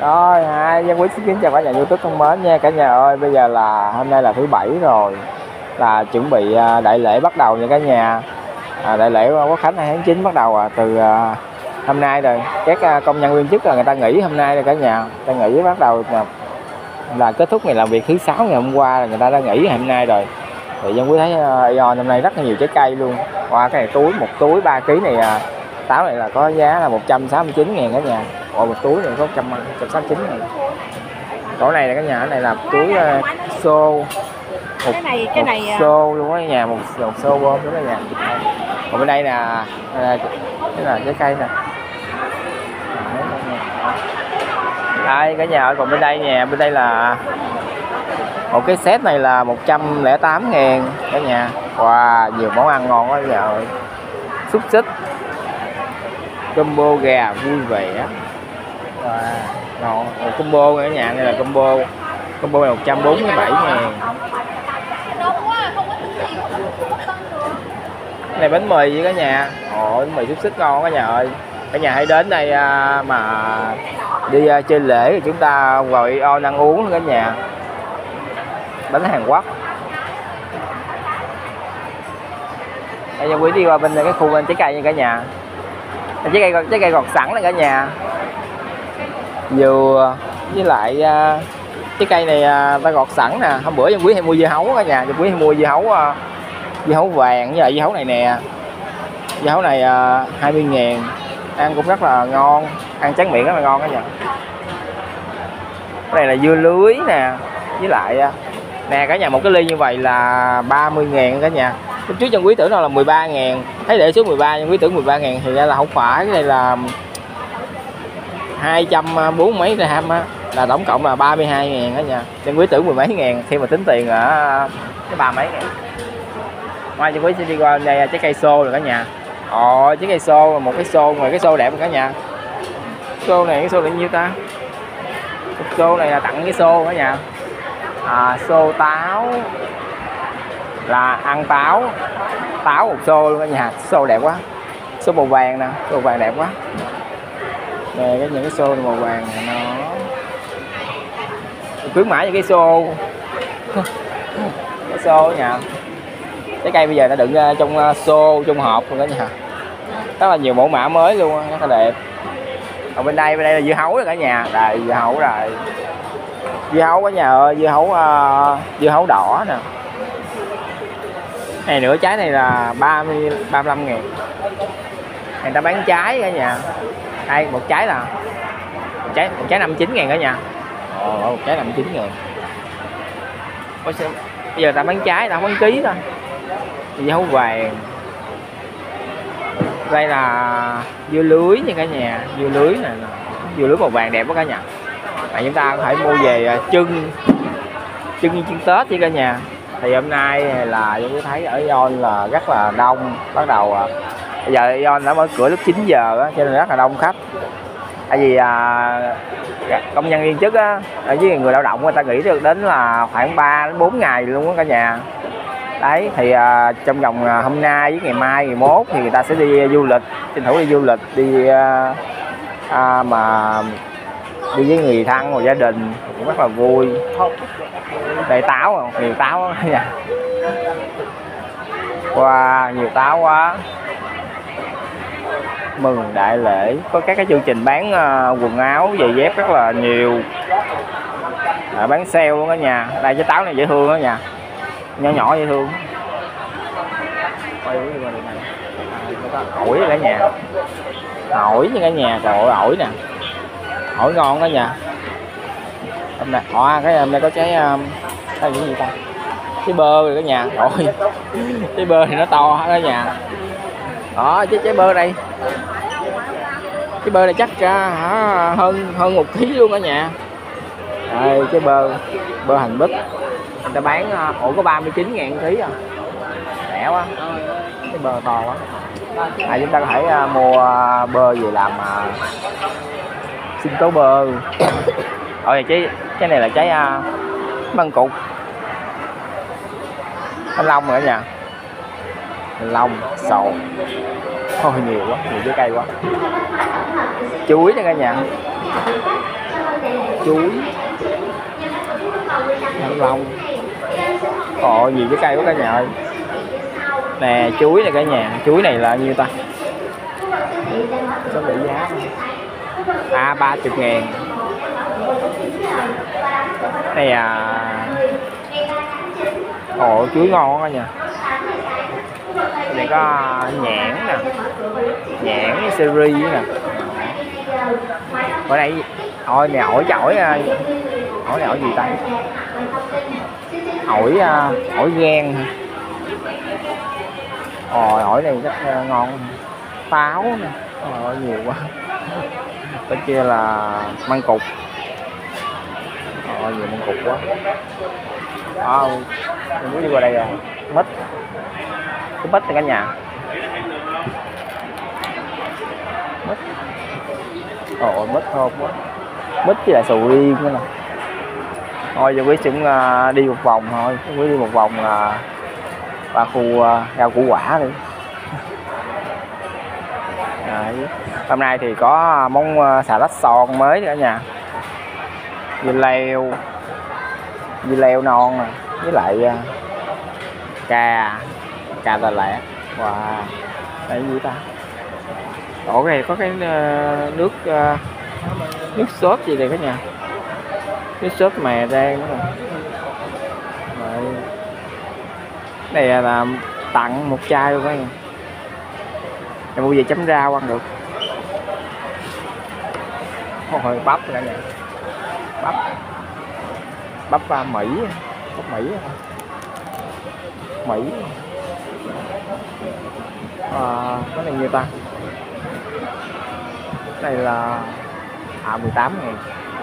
Rồi, Dân Quý xin kính chào cả nhà YouTube thân mến nha. Cả nhà ơi, bây giờ là hôm nay là thứ Bảy rồi, là chuẩn bị đại lễ bắt đầu nha cả nhà. Đại lễ Quốc khánh 2 tháng 9 bắt đầu từ hôm nay rồi. Các công nhân viên chức là người ta nghỉ hôm nay rồi cả nhà. Người ta nghỉ bắt đầu là kết thúc ngày làm việc thứ 6 ngày hôm qua, là người ta đã nghỉ hôm nay rồi. Thì Dân Quý thấy Aeon hôm nay rất là nhiều trái cây luôn. Qua cái này một túi 3 kg này, táo này là có giá là 169.000 cả nhà. Một túi này có 169 ngàn. Chỗ này là cả nhà, cái này là túi xô. Cái này xô luôn á nhà, một xô bơm đúng cả nhà. Còn bên đây là cái là trái cây nè. Đây cả nhà ơi, còn bên đây nha, bên đây là một cái set này là 108.000 cả nhà. Wow, nhiều món ăn ngon quá cả nhà ơi. Xúc xích, combo gà vui vẻ. Wow, một combo cả nhà, này là combo này 147.000. Này bánh mì với cả nhà. Bánh mì xúc xích ngon cả nhà ơi. Cả nhà hãy đến đây mà đi chơi lễ thì chúng ta vào Aeon ăn uống cả nhà. Bánh Hàn Quốc. Bây giờ quý đi qua bên cái khu bên trái cây nha cả nhà. Trái cây gọt sẵn này cả nhà. Dừa với lại trái cây này ta gọt sẵn nè. Hôm bữa Dân Quý hay mua dưa hấu cả nhà. Dân Quý hay mua dưa hấu vàng với lại dưa hấu này nè. Dưa hấu này 20.000. Ăn cũng rất là ngon, ăn tráng miệng rất là ngon cả nhà. Cái này là dưa lưới nè. Với lại nè cả nhà, một cái ly như vậy là 30.000 cả nhà. Lúc trước Dân Quý tưởng là 13.000, thấy để số 13, Dân Quý tưởng 13.000 thì ra là không phải. Cái này là 240 mấy gram á, là tổng cộng là 32.000 cả nhà. Dân Quý tưởng 10 mấy ngàn khi mà tính tiền ở cái 30 mấy ngàn. Ngoài Dân Quý sẽ đi qua đây trái cây xô rồi cả nhà. Trái cây xô, một cái xô, ngoài cái xô đẹp cả nhà. Xô này, cái xô là nhiêu ta? Xô này là tặng cái xô cả nhà. Xô táo là ăn táo một xô luôn cả nhà. Xô đẹp quá. Xô màu vàng nè, xô màu vàng đẹp quá. Nè những cái xô màu vàng này nó khuyến mãi cho cái xô. Cái xô ở nhà. Trái cây bây giờ nó đựng trong xô, trong hộp luôn cả nhà. Rất là nhiều mẫu mã mới luôn, rất là đẹp. Còn bên đây là dưa hấu rồi cả nhà. Đây dưa hấu rồi. Dưa hấu cả nhà ơi, dưa hấu đỏ nè. Này nửa trái này là 35.000. Người ta bán trái cả nhà. Đây một trái là một trái 59.000 cả nhà. Một trái 59.000. Bây giờ ta bán trái, ta không bán ký thôi. Dưa hấu vàng. Đây là dưa lưới nha cả nhà. Dưa lưới này, dưa lưới màu vàng đẹp quá cả nhà. Chúng ta có thể mua về trưng Tết với cả nhà. Thì hôm nay là chúng thấy ở Aeon là rất là đông. Bắt đầu bây giờ Aeon đã mở cửa lúc 9 giờ á, cho nên rất là đông khách. Tại vì công nhân viên chức á, ở với người lao động người ta nghỉ được đến là khoảng 3 đến 4 ngày luôn á cả nhà. Đấy thì trong vòng hôm nay với ngày mai, ngày mốt thì người ta sẽ đi du lịch, tranh thủ đi du lịch, đi mà đi với người thân và gia đình cũng rất là vui. Đây táo không? Nhiều táo đó nha. Wow, nhiều táo quá. Mừng đại lễ, có các cái chương trình bán quần áo, giày dép rất là nhiều. Bán sale luôn đó nhà. Đây trái táo này dễ thương đó nha. Nhỏ nhỏ dễ thương. Ổi cả nhà. Ổi như cả nhà, trời ơi ổi nè. Ổi ngon đó nha. Hôm nay cái hôm nay có trái cái gì ta? Trái bơ rồi cả nhà. Rồi. Trái bơ thì nó to hết cả nhà. Đó, trái bơ đây. Trái bơ này chắc hơn 1 kg luôn cả nhà. Đây trái bơ hành bích. Người ta bán có 39.000 ký à. Rẻ quá. Cái bơ to quá. Chúng ta có thể mua bơ về làm sinh tố bơ. Cái này là trái măng cụt, thanh long rồi cả nhà. Thanh long, sầu. Thôi nhiều quá, nhiều trái cây quá. Chuối nha cả nhà. chuối, thanh long. Ồ, nhiều cái cây của cả nhà ơi. Nè, chuối này cả nhà, chuối này là nhiêu ta? Số bị giá. 30.000. Này ồ, chuối ngon quá nha. Này có nhãn nè, nhãn với seri nè. Ở đây ôi nè, ổi chổi, ổi này ổi gì ta? Ổi gan hả? Ổi này rất ngon. Táo nè, nhiều quá. Bên kia là măng cụt. Nhiều măng cụt quá. Mình muốn đi qua đây rồi. Mít. Cái mít này cả nhà. Mít. Mít thơm quá. Mít với lại sầu riêng nữa nè. Thôi giờ quý cũng đi một vòng thôi. Quý đi một vòng là qua khu rau củ quả đi. Đấy. Hôm nay thì có món xà lách son mới cả nhà. Dưa leo non nè, với lại cà Đà Lạt. Wow, đây gì ta? Ổ này có cái nước sốt gì đây cả nhà, nước sốt mè rang nữa rồi. Này là tặng một chai luôn đó nha. Em mua về chấm rau ăn được. Hồi bắp cả nhà, bắp Mỹ, cái này nhiêu ta? Cái này là 18.000.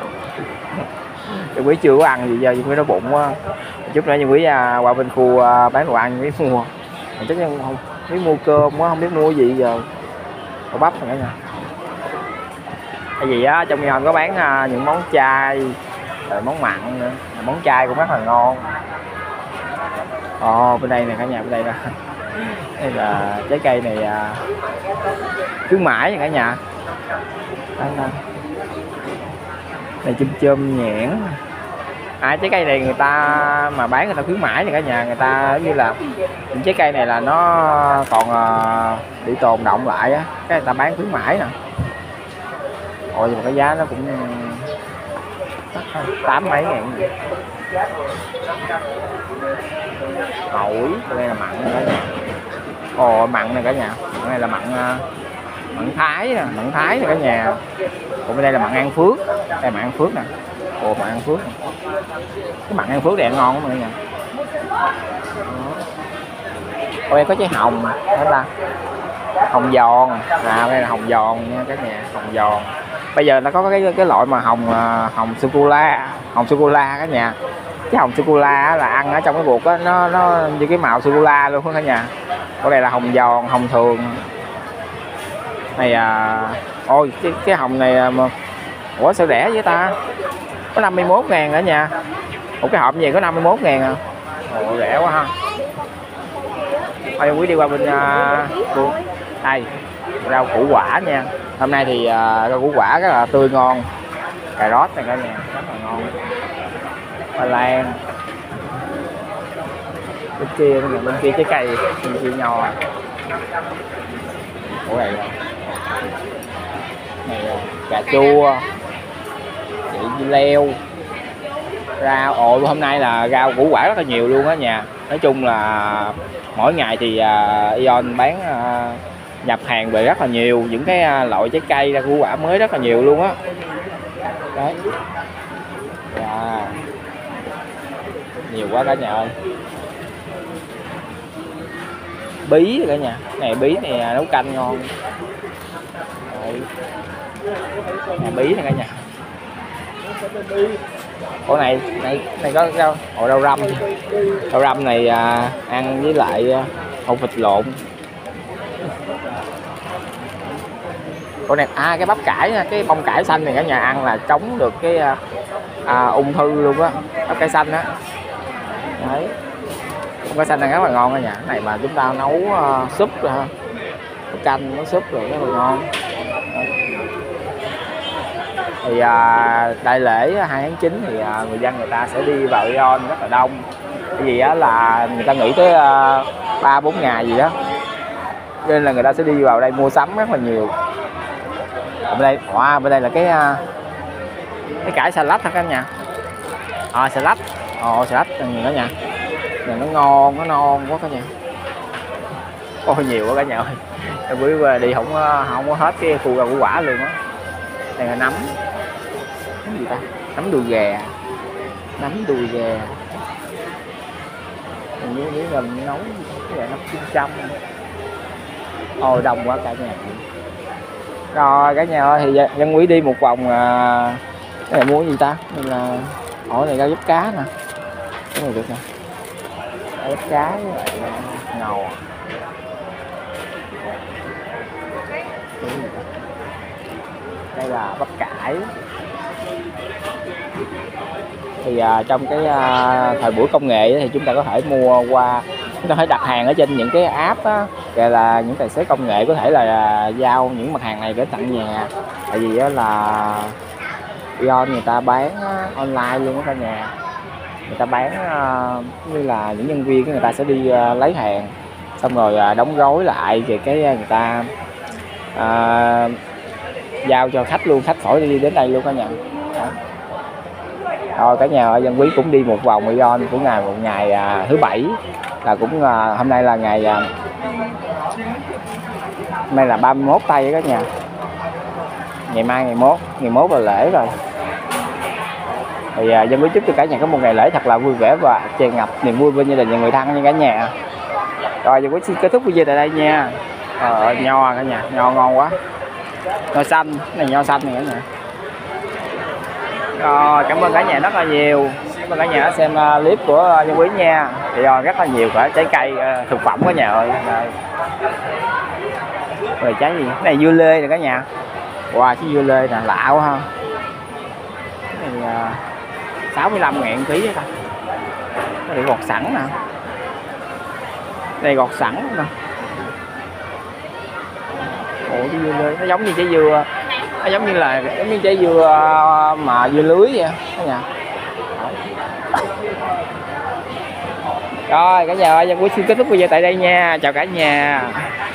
Quý chưa có ăn gì giờ, quý đói bụng quá. Chút nữa quý qua bên khu bán đồ ăn quý mua. Chắc không biết mua cơm quá, không biết mua gì giờ. Có bắp nữa nha. Cái gì á, trong nhà có bán những món chay, rồi món mặn nữa. Món chay cũng rất là ngon. Bên đây nè cả nhà, bên đây nè. Đây là trái cây này khuyến mãi nha cả nhà. Này chum nhãn. Trái cây này người ta mà bán người ta khuyến mãi nha cả nhà, người ta như là những trái cây này là nó còn bị tồn động lại á, cái người ta bán khuyến mãi nè. Nhưng mà cái giá nó cũng 8 mấy ngàn. Ổi, đây là mặn cả nhà. Mặn này cả nhà, mặn này là mặn Thái nè, mặn Thái này cả nhà. Còn bên đây là mặn An Phước, đây mặn An Phước nè. Mặn An Phước nè. Cái mặn An Phước này ngon lắm mọi người nha. Đây có trái hồng, đó ta hồng giòn. Đây là hồng giòn nha cả nhà, hồng giòn. Bây giờ nó có cái loại mà hồng sô cô la cả nhà. Cái hồng sô cô la là ăn ở trong cái bột á, nó như cái màu sô cô la luôn cả nhà. Còn đây là hồng giòn, hồng thường. Này cái hồng này mà sao rẻ vậy ta? Có 51.000 cả nhà. Cái hộp gì có 51.000 à? Rẻ quá ha. Thôi quý đi qua bên đây rau củ quả nha. Hôm nay thì rau củ quả rất là tươi ngon. Cà rốt này cả nhà rất là ngon. Hoa lan. Bên kia trái cây, bên kia nho. Này cà chua, dưa leo, rau. Hôm nay là rau củ quả rất là nhiều luôn á nhà. Nói chung là mỗi ngày thì Ion bán nhập hàng về rất là nhiều, những cái loại trái cây ra củ quả mới rất là nhiều luôn á. Đấy. Nhiều quá cả nhà ơi. Bí cả nhà, này bí này nấu canh ngon. Bí này cả nhà. Này có rau, rau răm. Rau răm này ăn với lại vịt lộn. Này cái bắp cải nha, cái bông cải xanh này cả nhà ăn là chống được cái ung thư luôn á, bắp cải xanh á. Đấy. Bông cải xanh này rất là ngon cả nhà. Cái này mà chúng ta nấu súp rồi ha. Nấu canh, nấu súp rồi rất là ngon. Thì đại lễ 2/9 thì người dân người ta sẽ đi vào Ion rất là đông. Bởi vì là người ta nghỉ tới 3-4 ngày gì đó, nên là người ta sẽ đi vào đây mua sắm rất là nhiều. Bên đây, bên đây là cái cải salad hả cả nhà? Salad, salad nhìn cả nhà, nhìn nó ngon, nó non quá cả nhà. Ôi nhiều quá cả nhà ơi, bữa đi không có hết cái khu rau củ quả luôn á. Đây là nấm gì ta, nấm đùi gà, hình như gần nấu cái này nấm kim châm. Ôi đông quá cả nhà. Rồi cả nhà ơi, thì Văn Quý đi một vòng cái này mua cái gì ta, nên là hỏi này rau diếp cá nè, cái này được nè, rau diếp cá với lại ngầu. Đây là bắp cải. Thì trong cái thời buổi công nghệ thì chúng ta có thể mua qua, chúng ta phải đặt hàng ở trên những cái app á, kể là những tài xế công nghệ có thể là giao những mặt hàng này đến tận nhà. Tại vì là Ion người ta bán online luôn đó cả nhà, người ta bán như là những nhân viên người ta sẽ đi lấy hàng xong rồi đóng gói lại, rồi cái người ta giao cho khách luôn, khách khỏi đi đến đây luôn cả nhà. Rồi cả nhà ơi, Văn Quý cũng đi một vòng Ion của một ngày thứ bảy, là cũng hôm nay là ngày hôm nay là 31 tây đó cả nhà, ngày mai ngày mốt là lễ rồi. Thì Văn Quý chúc cho cả nhà có một ngày lễ thật là vui vẻ và tràn ngập niềm vui bên gia đình và người thân nha cả nhà. Rồi Văn Quý xin kết thúc video tại đây nha. Nho cả nhà, nho ngon quá, nho xanh, cái này nho xanh này cả nhà. Rồi cảm ơn cả nhà rất là nhiều, cảm ơn cả nhà đã xem clip của Văn Quý nha. Thì rất là nhiều cả trái cây thực phẩm cả nhà ơi. Rồi trái gì, cái này dưa lê nè cả nhà. Wow, cái dưa lê nè lạ quá ha. Cái này 65.000 ký đó ta. Cái này gọt sẵn nè, đây gọt sẵn nè. Ủa cái dưa lê nó giống như trái dưa, nó giống như trái dưa mà dưa lưới vậy cả nhà. Rồi cả nhà ơi, Văn Quý xin kết thúc video tại đây nha, chào cả nhà.